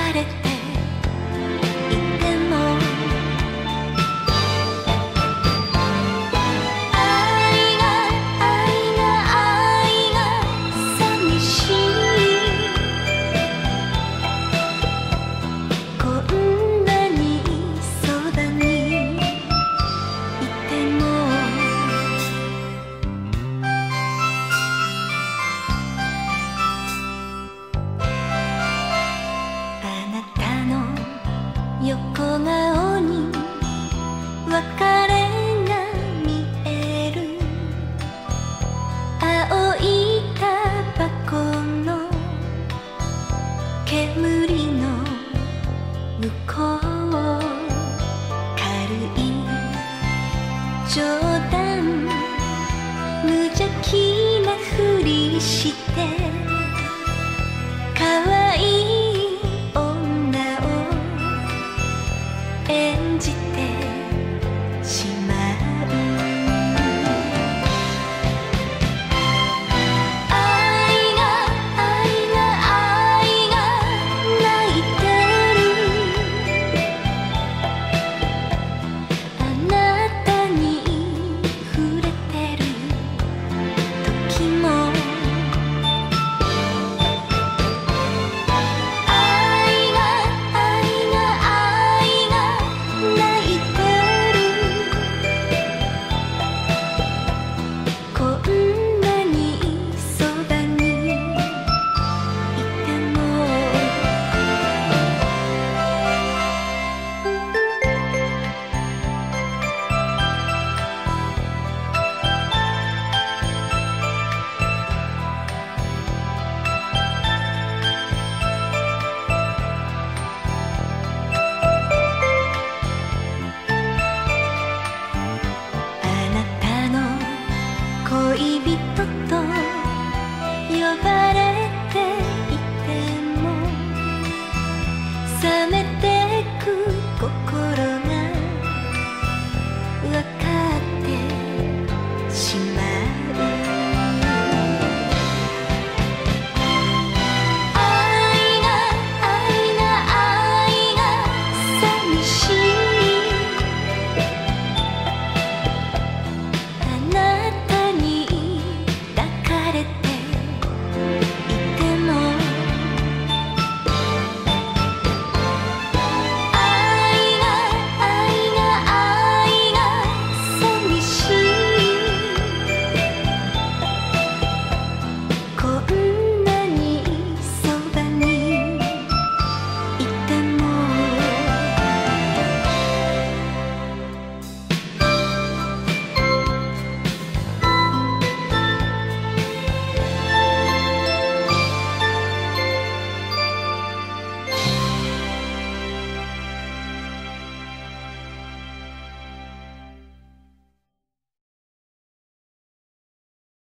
れていても愛が寂しいこんなにそばにいてもあなたの横顔に別れが見える青いタバコの煙の向こう軽い冗談無邪気なふりして可愛い女を演じてしまう愛が泣いてるあなたに触れてる時も愛が泣いてるこんなにそばにいてもあなたの恋人と呼ばれていても冷め